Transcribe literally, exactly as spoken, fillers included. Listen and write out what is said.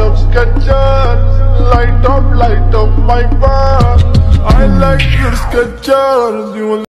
up Skechers, light up, light up my bar. I like your Skechers, you